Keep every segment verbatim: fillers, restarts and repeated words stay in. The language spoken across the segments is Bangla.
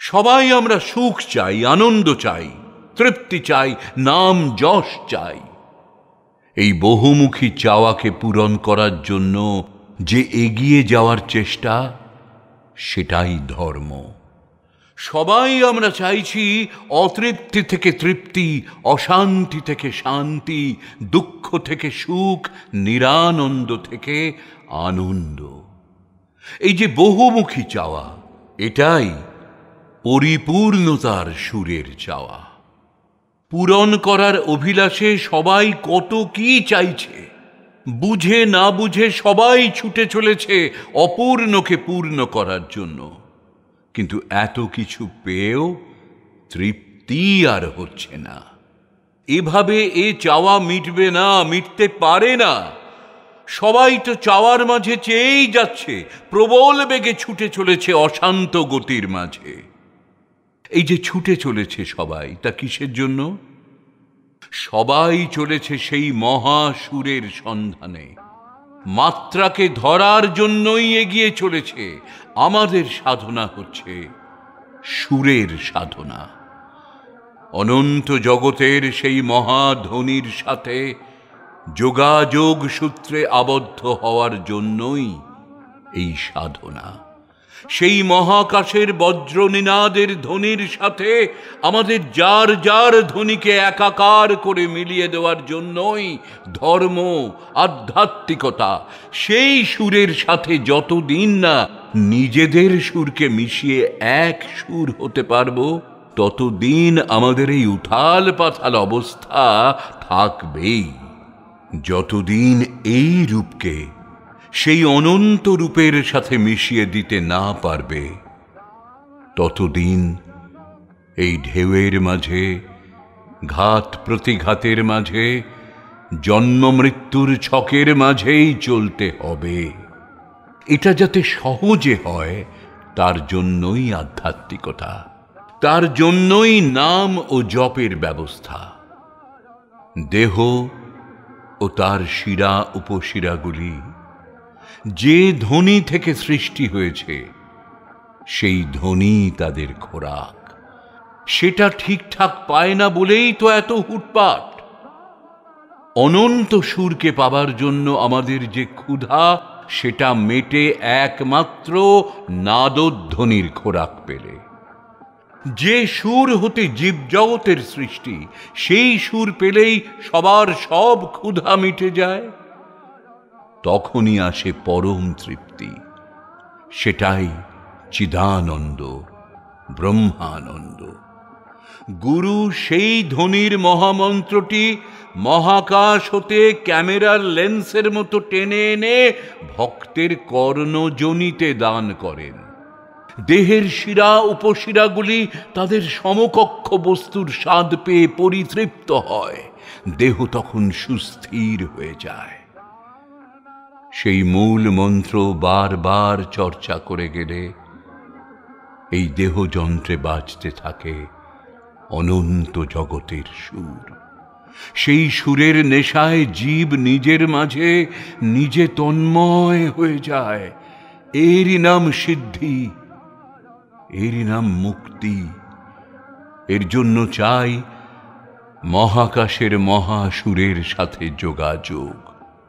সবাই আমরা সুখ চাই, আনন্দ চাই, তৃপ্তি চাই, নাম যশ চাই। এই বহুমুখী চাওয়াকে পূরণ করার জন্য যে এগিয়ে যাওয়ার চেষ্টা, সেটাই ধর্ম। সবাই আমরা চাইছি অতৃপ্তি থেকে তৃপ্তি, অশান্তি থেকে শান্তি, দুঃখ থেকে সুখ, নিরানন্দ থেকে আনন্দ। এই যে বহুমুখী চাওয়া, এটাই পরিপূর্ণতার সুরের চাওয়া। পূরণ করার অভিলাষে সবাই কত কি চাইছে, বুঝে না বুঝে সবাই ছুটে চলেছে অপূর্ণকে পূর্ণ করার জন্য। কিন্তু এত কিছু পেয়েও তৃপ্তি আর হচ্ছে না। এভাবে এ চাওয়া মিটবে না, মিটতে পারে না। সবাই তো চাওয়ার মাঝে চেয়েই যাচ্ছে, প্রবল বেগে ছুটে চলেছে অশান্ত গতির মাঝে। এই যে ছুটে চলেছে সবাই, তা কিসের জন্য? সবাই চলেছে সেই মহাসুরের সন্ধানে। মাত্রাকে ধরার জন্যই এগিয়ে চলেছে। আমাদের সাধনা হচ্ছে সুরের সাধনা। অনন্ত জগতের সেই মহাধ্বনির সাথে যোগাযোগ সূত্রে আবদ্ধ হওয়ার জন্যই এই সাধনা। সেই মহাকাশের বজ্রনিনাদের ধ্বনির সাথে আমাদের যার যার ধ্বনিকে একাকার করে মিলিয়ে দেওয়ার জন্যই ধর্ম, আধ্যাত্মিকতা। সেই সুরের সাথে যতদিন না নিজেদের সুরকে মিশিয়ে এক সুর হতে পারবো, ততদিন আমাদের এই উথাল পাথাল অবস্থা থাকবেই। যতদিন এই রূপকে সেই অনন্ত রূপের সাথে মিশিয়ে দিতে না পারবে, ততদিন এই ঢেউয়ের মাঝে, ঘাত প্রতিঘাতের মাঝে, জন্ম মৃত্যুর ছকের মাঝেই চলতে হবে। এটা যাতে সহজে হয়, তার জন্যই আধ্যাত্মিকতা, তার জন্যই নাম ও জপের ব্যবস্থা। দেহ ও তার শিরা উপশিরাগুলি যে ধ্বনি থেকে সৃষ্টি হয়েছে, সেই ধ্বনি তাদের খোরাক। সেটা ঠিকঠাক পায় না বলেই তো এত হুটপাট। অনন্ত সুরকে পাবার জন্য আমাদের যে ক্ষুধা, সেটা মেটে একমাত্র নাদধ্বনির খোরাক পেলে। যে সুর হতে জীবজগতের সৃষ্টি, সেই সুর পেলেই সবার সব ক্ষুধা মিটে যায়। তখনই আসে পরম তৃপ্তি। সেটাই চিদানন্দ, ব্রহ্মানন্দ। গুরু সেই ধ্বনির মহামন্ত্রটি মহাকাশ হতে ক্যামেরার লেন্সের মতো টেনে এনে ভক্তের কর্ণজনিতে দান করেন। দেহের শিরা উপশিরাগুলি তাদের সমকক্ষ বস্তুর স্বাদ পেয়ে পরিতৃপ্ত হয়। দেহ তখন সুস্থির হয়ে যায়। সেই মূল মন্ত্র বারবার চর্চা করে গেলে এই দেহযন্ত্রে বাজতে থাকে অনন্ত জগতের সুর। সেই সুরের নেশায় জীব নিজের মাঝে নিজে তন্ময় হয়ে যায়। এরই নাম সিদ্ধি, এরই নাম মুক্তি। এর জন্য চাই মহাকাশের মহাসুরের সাথে যোগাযোগ।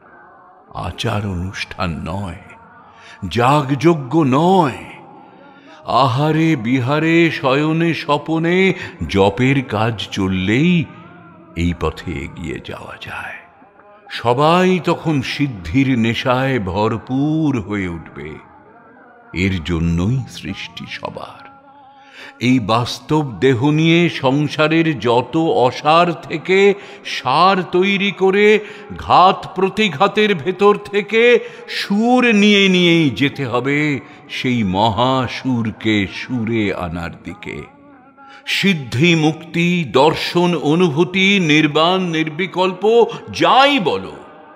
আচার অনুষ্ঠান নয়, যাগযজ্ঞ নয়, আহারে বিহারে শয়নে স্বপনে জপের কাজ চললেই এই পথে এগিয়ে যাওয়া যায়। সবাই তখন সিদ্ধির নেশায় ভরপুর হয়ে উঠবে। এর জন্যই সৃষ্টি সবার। এই বাস্তব দেহ নিয়ে সংসারের যত অসার থেকে সার তৈরি করে ঘাত প্রতিঘাতের ভেতর থেকে সুর নিয়ে নিয়েই যেতে হবে সেই মহাসুরকে সুরে আনার দিকে। সিদ্ধি, মুক্তি, দর্শন, অনুভূতি, নির্বাণ, নির্বিকল্প যাই বলো,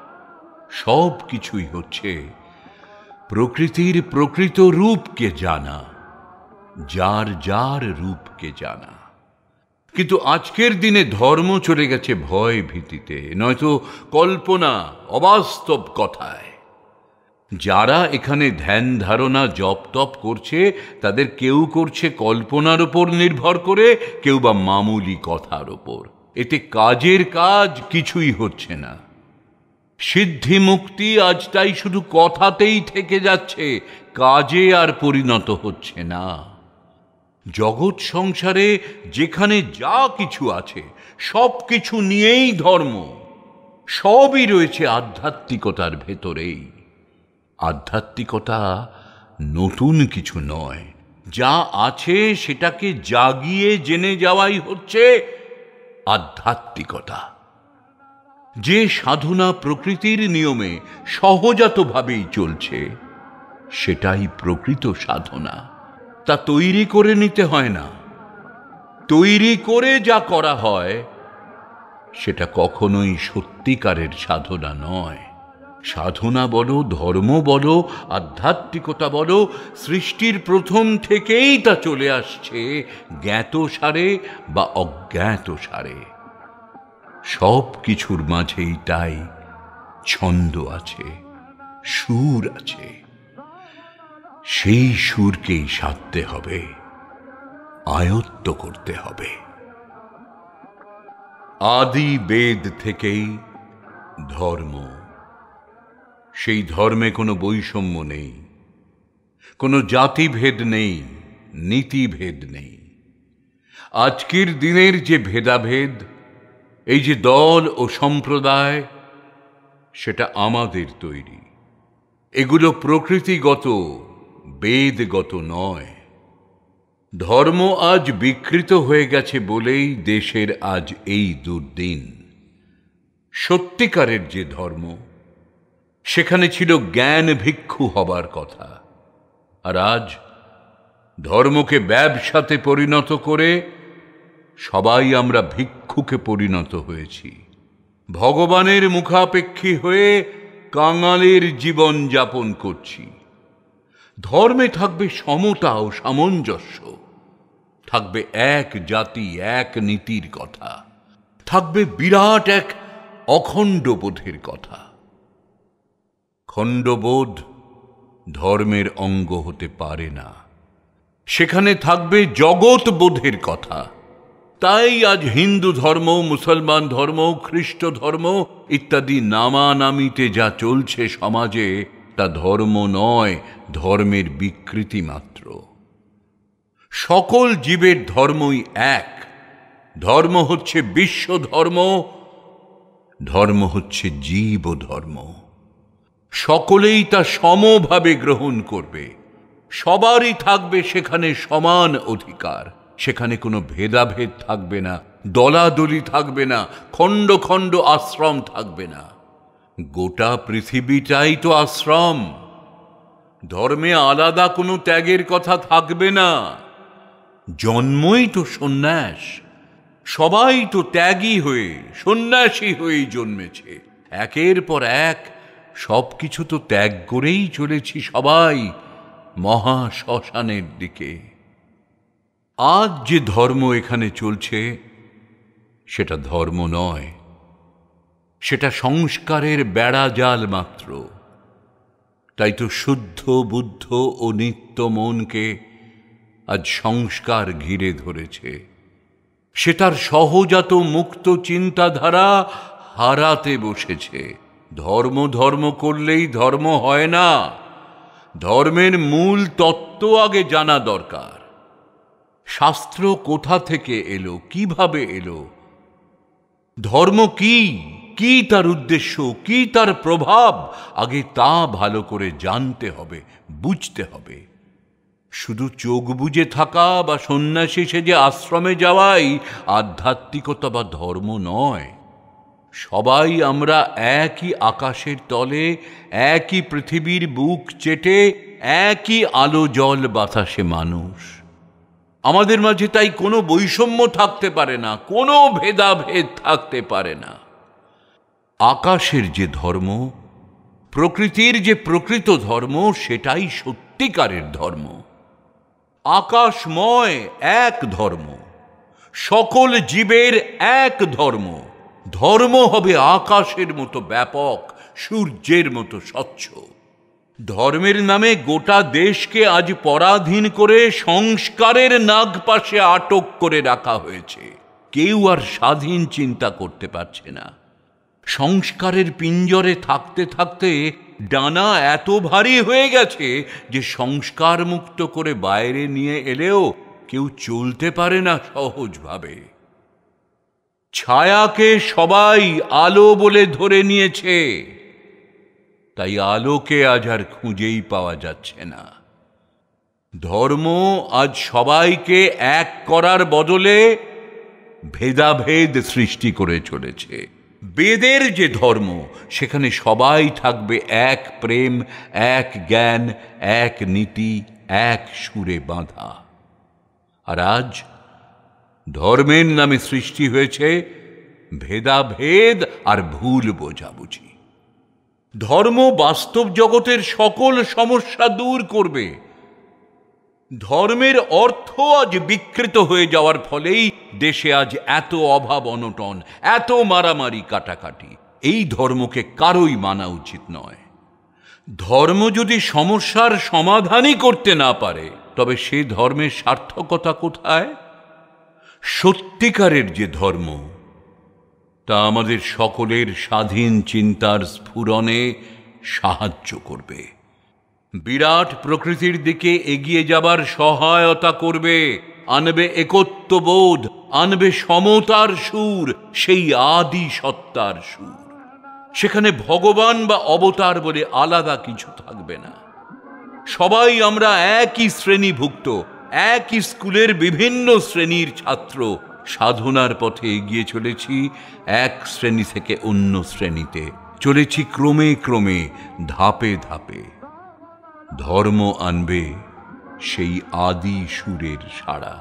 সব কিছুই হচ্ছে প্রকৃতির প্রকৃত রূপকে জানা, যার যার রূপকে জানা। কিন্তু আজকের দিনে ধর্ম চলে গেছে ভয় ভীতিতে, নয়তো কল্পনা, অবাস্তব কথায়। যারা এখানে ধ্যান ধারণা জপ তপ করছে তাদের কেউ করছে কল্পনার উপর নির্ভর করে, কেউ বা মামুলি কথার ওপর। এতে কাজের কাজ কিছুই হচ্ছে না। সিদ্ধি মুক্তি আজ তাই শুধু কথাতেই থেকে যাচ্ছে, কাজে আর পরিণত হচ্ছে না। জগৎ সংসারে যেখানে যা কিছু আছে সব কিছু নিয়েই ধর্ম, সবই রয়েছে আধ্যাত্মিকতার ভেতরেই। আধ্যাত্মিকতা নতুন কিছু নয়, যা আছে সেটাকে জাগিয়ে জেনে যাওয়াই হচ্ছে আধ্যাত্মিকতা। যে সাধনা প্রকৃতির নিয়মে সহজাতভাবেই চলছে, সেটাই প্রকৃত সাধনা। তা তৈরি করে নিতে হয় না। তৈরি করে যা করা হয় সেটা কখনোই সত্যিকারের সাধনা নয়। সাধনা বলো, ধর্ম বলো, আধ্যাত্মিকতা বলো, সৃষ্টির প্রথম থেকেই তা চলে আসছে জ্ঞাত সারে বা অজ্ঞাত সারে। সব কিছুর মাঝেই তাই ছন্দ আছে, সুর আছে। সেই সুরকেই সাধতে হবে, আয়ত্ত করতে হবে। আদি বেদ থেকেই ধর্ম। সেই ধর্মে কোনো বৈষম্য নেই, কোনো জাতিভেদ নেই, নীতিভেদ নেই। আজকের দিনের যে ভেদাভেদ, এই যে দল ও সম্প্রদায়, সেটা আমাদের তৈরি। এগুলো প্রকৃতিগত, বেদগত নয়। ধর্ম আজ বিকৃত হয়ে গেছে বলেই দেশের আজ এই দুর্দিন। সত্যিকারের যে ধর্ম, সেখানে ছিল জ্ঞান ভিক্ষু হবার কথা। আর আজ ধর্মকে ব্যবসাতে পরিণত করে সবাই আমরা ভিক্ষুকে পরিণত হয়েছি। ভগবানের মুখাপেক্ষী হয়ে কাঙালের জীবন যাপন করছি। ধর্মে থাকবে সমতা ও সামঞ্জস্য, থাকবে এক জাতি এক নীতির কথা, থাকবে বিরাট এক অখণ্ড বোধের কথা। খণ্ডবোধ ধর্মের অঙ্গ হতে পারে না। সেখানে থাকবে জগৎ বোধের কথা। তাই আজ হিন্দু ধর্ম, মুসলমান ধর্ম, খ্রিস্ট ধর্ম ইত্যাদি নামানামিতে যা চলছে সমাজে, তা ধর্ম নয়, ধর্মের বিকৃতি মাত্র। সকল জীবের ধর্মই এক। ধর্ম হচ্ছে বিশ্ব ধর্ম, ধর্ম হচ্ছে জীব ধর্ম। সকলেই তা সমভাবে গ্রহণ করবে। সবারই থাকবে সেখানে সমান অধিকার। সেখানে কোনো ভেদাভেদ থাকবে না, দলাদলি থাকবে না, খণ্ড খণ্ড আশ্রম থাকবে না। গোটা পৃথিবীটাই তো আশ্রম। ধর্মে আলাদা কোনো ত্যাগের কথা থাকবে না। জন্মই তো সন্ন্যাস। সবাই তো ত্যাগী হয়ে, সন্ন্যাসী হয়েই জন্মেছে। একের পর এক সব কিছু তো ত্যাগ করেই চলেছি সবাই মহা শ্মশানের দিকে। আজ যে ধর্ম এখানে চলছে, সেটা ধর্ম নয়, সেটা সংস্কারের বেড়াজাল মাত্র। তাই তো শুদ্ধ বুদ্ধ ও নিত্য মনকে আজ সংস্কার ঘিরে ধরেছে। সে তার সহজাত মুক্ত চিন্তাধারা হারাতে বসেছে। ধর্ম ধর্ম করলেই ধর্ম হয় না। ধর্মের মূল তত্ত্ব আগে জানা দরকার। শাস্ত্র কোথা থেকে এলো, কিভাবে এলো, ধর্ম কি, কি তার উদ্দেশ্য, কি তার প্রভাব, আগে তা ভালো করে জানতে হবে, বুঝতে হবে। শুধু চোখ বুজে থাকা বা সন্ন্যাসী সেজে আশ্রমে যাওয়াই আধ্যাত্মিকতা বা ধর্ম নয়। সবাই আমরা একই আকাশের তলে, একই পৃথিবীর বুক চেটে, একই আলো জল বাতাসে মানুষ। আমাদের মাঝে তাই কোনো বৈষম্য থাকতে পারে না, কোনো ভেদাভেদ থাকতে পারে না। আকাশের যে ধর্ম, প্রকৃতির যে প্রকৃত ধর্ম, সেটাই সত্যিকারের ধর্ম। আকাশময় এক ধর্ম, সকল জীবের এক ধর্ম। ধর্ম হবে আকাশের মতো ব্যাপক, সূর্যের মতো স্বচ্ছ। ধর্মের নামে গোটা দেশকে আজ পরাধীন করে সংস্কারের নাগপাশে আটক করে রাখা হয়েছে। কেউ আর স্বাধীন চিন্তা করতে পারছে না। সংস্কারের পিঞ্জরে থাকতে থাকতে ডানা এত ভারী হয়ে গেছে যে সংস্কার মুক্ত করে বাইরে নিয়ে এলেও কেউ চলতে পারে না সহজভাবে। ছায়াকে সবাই আলো বলে ধরে নিয়েছে, তাই আলোকে আজ আর খুঁজেই পাওয়া যাচ্ছে না। ধর্ম আজ সবাইকে এক করার বদলে ভেদাভেদ সৃষ্টি করে চলেছে। বেদের যে ধর্ম, সেখানে সবাই থাকবে এক প্রেম, এক জ্ঞান, এক নীতি, এক সুরে বাঁধা। আর আজ ধর্মের নামে সৃষ্টি হয়েছে ভেদাভেদ আর ভুল বোঝাবুঝি। ধর্ম বাস্তব জগতের সকল সমস্যা দূর করবে। ধর্মের অর্থ আজ বিকৃত হয়ে যাওয়ার ফলেই দেশে আজ এত অভাব অনটন, এত মারামারি কাটাকাটি। এই ধর্মকে কারোই মানা উচিত নয়। ধর্ম যদি সমস্যার সমাধানই করতে না পারে, তবে সে ধর্মের সার্থকতা কোথায়? সত্যিকারের যে ধর্ম, তা আমাদের সকলের স্বাধীন চিন্তার স্ফুরণে সাহায্য করবে, বিরাট প্রকৃতির দিকে এগিয়ে যাবার সহায়তা করবে, আনবে একত্ববোধ, আনবে সমতার সুর, সেই আদি সত্তার সুর। সেখানে ভগবান বা অবতার বলে আলাদা কিছু থাকবে না। সবাই আমরা একই শ্রেণীভুক্ত, একই স্কুলের বিভিন্ন শ্রেণীর ছাত্র। সাধনার পথে এগিয়ে চলেছি এক শ্রেণী থেকে অন্য শ্রেণীতে, চলেছি ক্রমে ক্রমে, ধাপে ধাপে। ধর্ম আনবে সেই আদি সুরের সাড়া,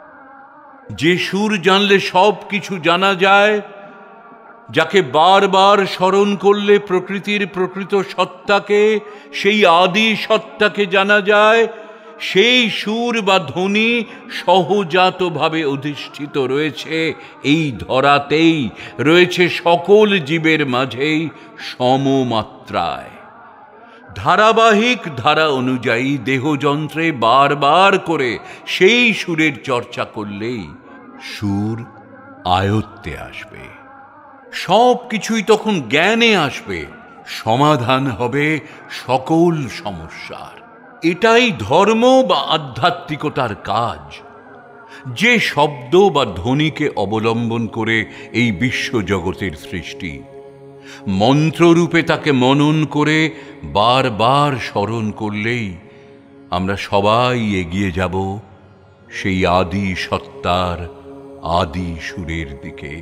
যে সুর জানলে সব কিছু জানা যায়, যাকে বারবার স্মরণ করলে প্রকৃতির প্রকৃত সত্তাকে, সেই আদি সত্তাকে জানা যায়। সেই সুর বা ধ্বনি সহজাতভাবে অধিষ্ঠিত রয়েছে এই ধরাতেই, রয়েছে সকল জীবের মাঝেই সমমাত্রায়। ধারাবাহিক ধারা অনুযায়ী দেহযন্ত্রে বারবার করে সেই সুরের চর্চা করলেই সুর আয়ত্তে আসবে। সব কিছুই তখন জ্ঞানে আসবে, সমাধান হবে সকল সমস্যার। এটাই ধর্ম বা আধ্যাত্মিকতার কাজ। যে শব্দ বা ধ্বনিকে অবলম্বন করে এই বিশ্বজগতের সৃষ্টি, মন্ত্ররূপে তাকে মনন করে বারবার স্মরণ করলেই আমরা সবাই এগিয়ে যাব সেই আদি সত্তার আদি সুরের দিকে,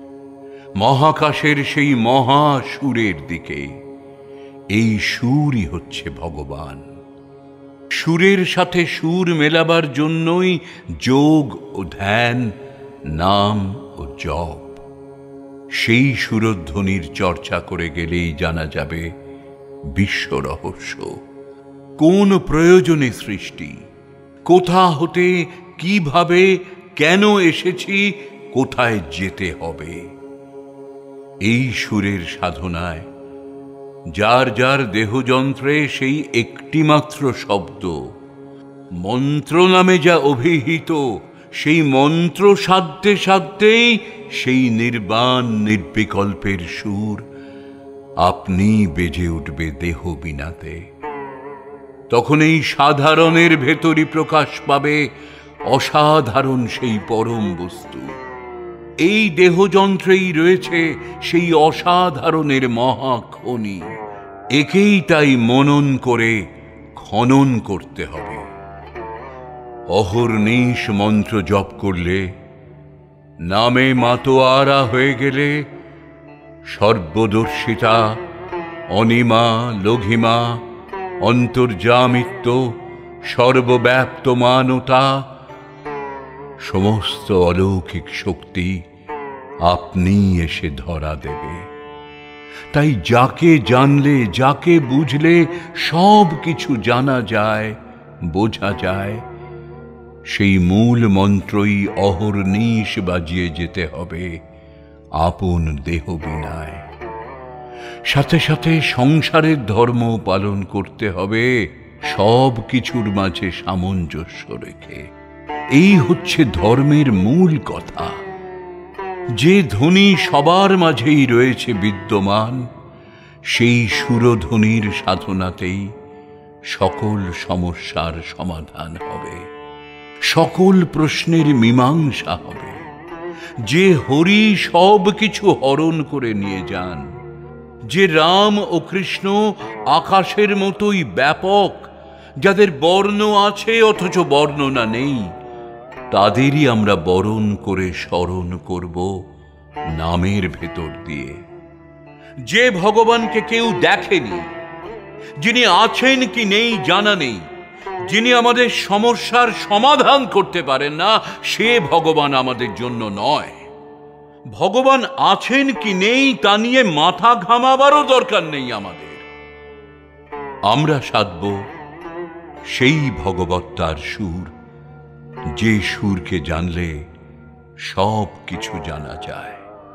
মহাকাশের সেই মহাসুরের দিকে। এই সুরই হচ্ছে ভগবান। সুরের সাথে সুর মেলাবার জন্যই যোগ ও ধ্যান, নাম ও জপ। সেই সুরধ্বনির চর্চা করে গেলেই জানা যাবে বিশ্ব রহস্য। কোন প্রয়োজনে সৃষ্টি, কোথা হতে, কিভাবে, কেন এসেছি, কোথায় যেতে হবে। এই সুরের সাধনায় যার যার দেহযন্ত্রে সেই একটিমাত্র শব্দ, মন্ত্র নামে যা অভিহিত, সেই মন্ত্র সাধতে সাধতেই সেই নির্বাণ নির্বিকল্পের সুর আপনি বেজে উঠবে দেহ বিনাতে। তখন এই সাধারণের ভেতরই প্রকাশ পাবে অসাধারণ সেই পরম বস্তু। এই দেহযন্ত্রেই রয়েছে সেই অসাধারণের মহাখনি। একেই তাই মনন করে খনন করতে হবে। অহর্নিশ মন্ত্র জপ করলে, নামে মাতোয়ারা হয়ে গেলে, সর্বদর্শিতা, অনিমা, লঘিমা, অন্তর্যামিত্ব, সর্বব্যাপ্তমানতা, সমস্ত অলৌকিক শক্তি আপনি এসে ধরা দেবে। তাই যাকে জানলে, যাকে বুঝলে সব কিছু জানা যায়, বোঝা যায়, সেই মূল মন্ত্রই অহর্নিশ বাজিয়ে যেতে হবে আপন দেহ বিনায়। সাথে সাথে সংসারের ধর্ম পালন করতে হবে, সব কিছুর মাঝে সামঞ্জস্য রেখে। এই হচ্ছে ধর্মের মূল কথা। যে ধ্বনি সবার মাঝেই রয়েছে বিদ্যমান, সেই সুরধ্বনির সাধনাতেই সকল সমস্যার সমাধান হবে, সকল প্রশ্নের মীমাংসা হবে। যে হরি সব কিছু হরণ করে নিয়ে যান, যে রাম ও কৃষ্ণ আকাশের মতোই ব্যাপক, যাদের বর্ণ আছে অথচ বর্ণনা নেই, তাদেরই আমরা বরণ করে স্মরণ করব নামের ভেতর দিয়ে। যে ভগবানকে কেউ দেখেনি, যিনি আছেন কি নেই জানা নেই, যিনি আমাদের সমস্যার সমাধান করতে পারেন না, সে ভগবান আমাদের জন্য নয়। ভগবান আছেন কি নেই তা নিয়ে মাথা ঘামাবারও দরকার নেই আমাদের। আমরা সাধব সেই ভগবত্তার সুর, যে সুরকে জানলে সব কিছু জানা যায়।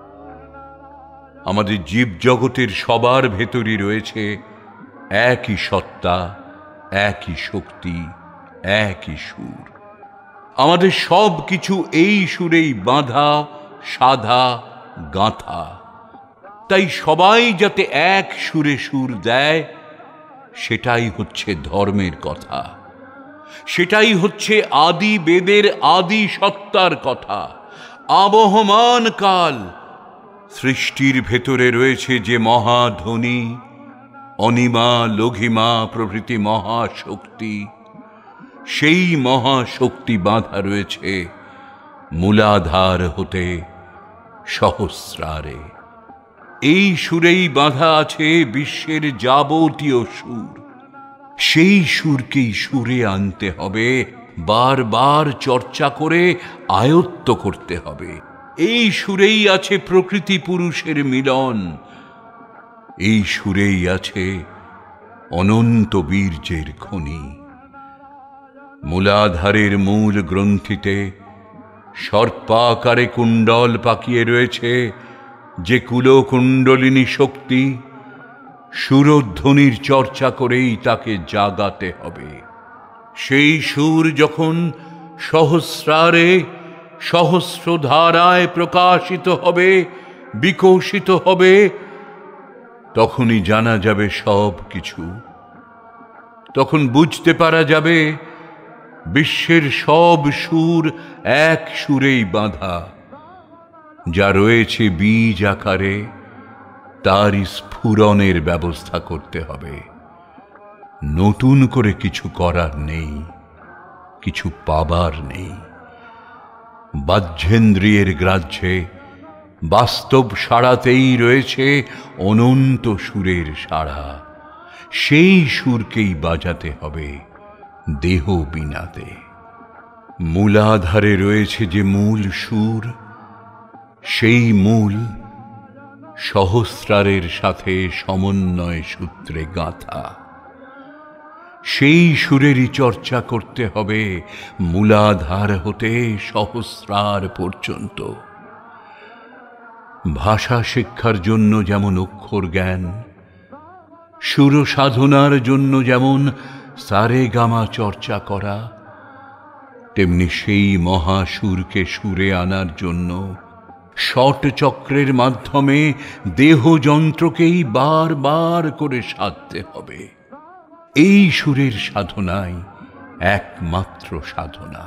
আমাদের জীব জগতের সবার ভেতরই রয়েছে একই সত্তা, একই শক্তি, একই সুর। আমাদের সব কিছু এই সুরেই বাঁধা, সাধা, গাঁথা। তাই সবাই যাতে এক সুরে সুর দেয়, সেটাই হচ্ছে ধর্মের কথা, সেটাই হচ্ছে আদি বেদের আদি সত্তার কথা। আবহমান কাল সৃষ্টির ভেতরে রয়েছে যে মহাধ্বনি, অনিমা, লঘিমা প্রভৃতি মহাশক্তি, সেই মহাশক্তি বাঁধা রয়েছে মূলাধার হতে সহস্রারে। এই সুরেই বাঁধা আছে বিশ্বের যাবতীয় সুর। সেই সুরকেই সুরে আনতে হবে, বারবার চর্চা করে আয়ত্ত করতে হবে। এই সুরেই আছে প্রকৃতি পুরুষের মিলন, এই সুরেই আছে অনন্ত বীর্যের খনি। মূলাধারের মূল গ্রন্থিতে সর্পাকারে কুণ্ডল পাকিয়ে রয়েছে যে কুলকুণ্ডলিনী শক্তি, সুরধ্বনির চর্চা করেই তাকে জাগাতে হবে। সেই সুর যখন সহস্রারে সহস্রধারায় প্রকাশিত হবে, বিকশিত হবে, তখনই জানা যাবে সব কিছু। তখন বুঝতে পারা যাবে বিশ্বের সব সুর এক সুরেই বাঁধা। যা রয়েছে বীজ আকারে, তার স্ফুরণের ব্যবস্থা করতে হবে। নতুন করে কিছু করার নেই, কিছু পাবার নেই। বাহ্যেন্দ্রিয়ের গ্রাহ্যে বাস্তব সাড়াতেই রয়েছে অনন্ত সুরের সাড়া। সেই সুরকেই বাজাতে হবে দেহ বিনাতে। মূলাধারে রয়েছে যে মূল সুর, সেই মূল সহস্রারের সাথে সমন্বয় সূত্রে গাঁথা। সেই সুরেরই চর্চা করতে হবে মূলাধার হতে সহস্রার পর্যন্ত। ভাষা শিক্ষার জন্য যেমন অক্ষর জ্ঞান, সুর সাধনার জন্য যেমন সারেগামা চর্চা করা, তেমনি সেই মহাসুরকে সুরে আনার জন্য ষট চক্রের মাধ্যমে দেহযন্ত্রকেই বার বার করে সাধতে হবে। এই সুরের সাধনাই একমাত্র সাধনা।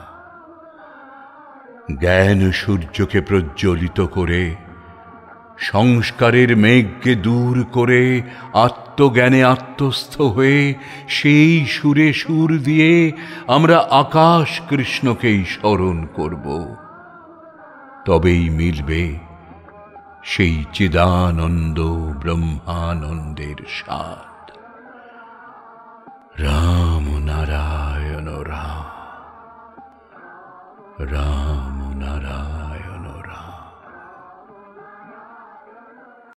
জ্ঞান সূর্যকে প্রজ্বলিত করে, সংস্কারের মেঘকে দূর করে, আত্মজ্ঞানে আত্মস্থ হয়ে সেই সুরে সুর দিয়ে আমরা আকাশ কৃষ্ণকেই স্মরণ করব। তবেই মিলবে সেই চিদানন্দ ব্রহ্মানন্দের স্বাদ। রাম নারায়ণ রাম রাম